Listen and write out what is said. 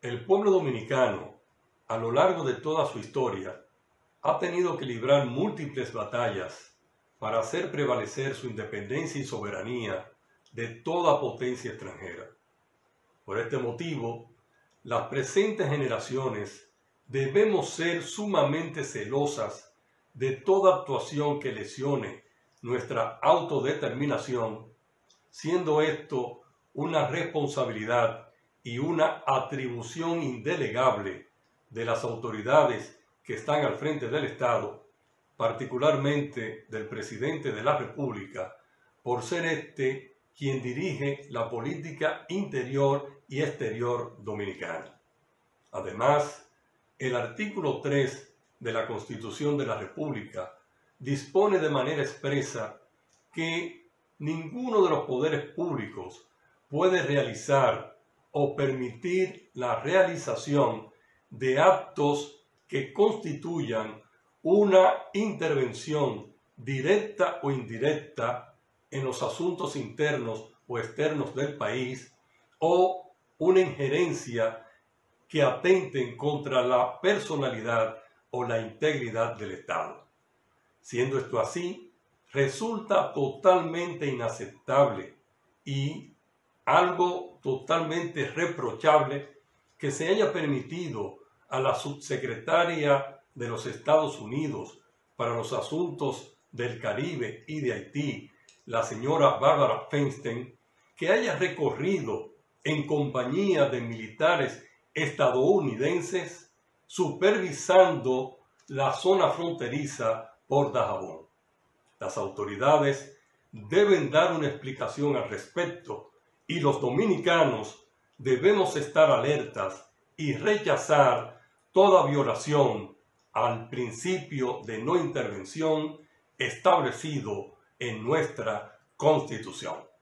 El pueblo dominicano, a lo largo de toda su historia, ha tenido que librar múltiples batallas para hacer prevalecer su independencia y soberanía de toda potencia extranjera. Por este motivo, las presentes generaciones debemos ser sumamente celosas de toda actuación que lesione nuestra autodeterminación, siendo esto una responsabilidad y una atribución indelegable de las autoridades que están al frente del Estado, particularmente del presidente de la República, por ser éste quien dirige la política interior y exterior dominicana. Además, el artículo 3 de la Constitución de la República dispone de manera expresa que ninguno de los poderes públicos puede realizar o permitir la realización de actos que constituyan una intervención directa o indirecta en los asuntos internos o externos del país o una injerencia que atenten contra la personalidad o la integridad del Estado. Siendo esto así, resulta totalmente inaceptable y algo totalmente reprochable que se haya permitido a la subsecretaria de los Estados Unidos para los asuntos del Caribe y de Haití, la señora Barbara Feinstein, que haya recorrido en compañía de militares estadounidenses supervisando la zona fronteriza por Dajabón. Las autoridades deben dar una explicación al respecto y los dominicanos debemos estar alertas y rechazar toda violación al principio de no intervención establecido en nuestra Constitución.